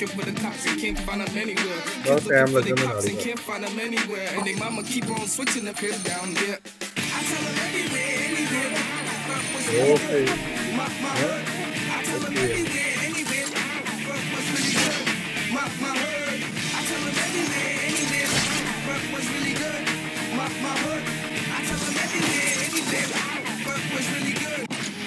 looking for the cops and can't find them anywhere. बहुत Kids time looking for लग the जाने cops and वाली है। can't find them anywhere. And they mama keep on switching the pit down there. I tell them anywhere, anywhere. Okay My hood. I tell them anywhere, anywhere. What's really good? My hood. I tell them anywhere, anywhere. What's really good? My hood. I tell them anywhere, anywhere. What's really good?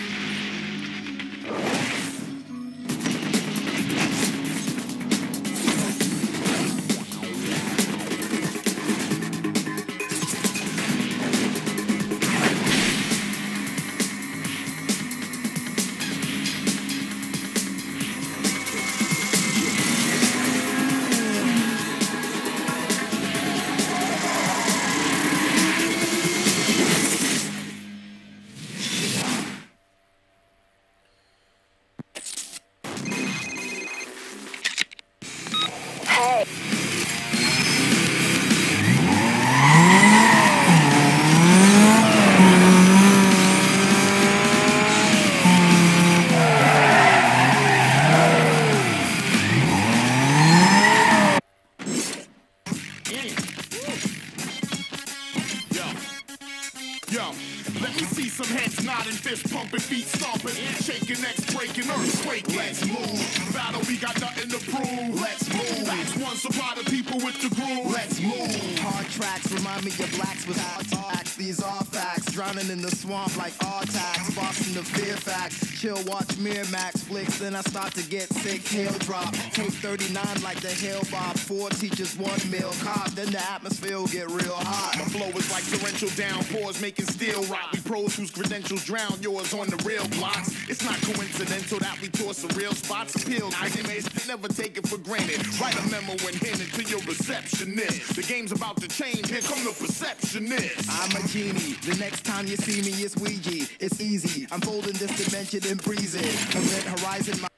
Yo, let me see some heads nodding, fist pumping, feet stomping, shaking necks, breaking, earthquake. Let's move. Battle, we got nothing to prove. Let's move. That's one supply to people with the groove. Let's move. Hard tracks remind me of blacks with hard tracks. These are facts. Drowning in the swamp like Artax. Boston to Fairfax. Chill, watch Miramax flicks. Then I start to get sick. Hail drop. Take 39 like the Hail Bob. 4 teachers, 1 meal cop. Then the atmosphere will get real hot. My flow is like torrential downpours making steel rock. We pros whose credentials drown yours on the real blocks. It's not coincidental that we tour some real spots. Appeal, ideas never take it for granted. Write a memo and hand it to your receptionist. The game's about to change, here come the perceptionist. I'm a genie. The next time you see me, it's Ouija. It's easy. I'm folding this dimension and breeze it. Event horizon.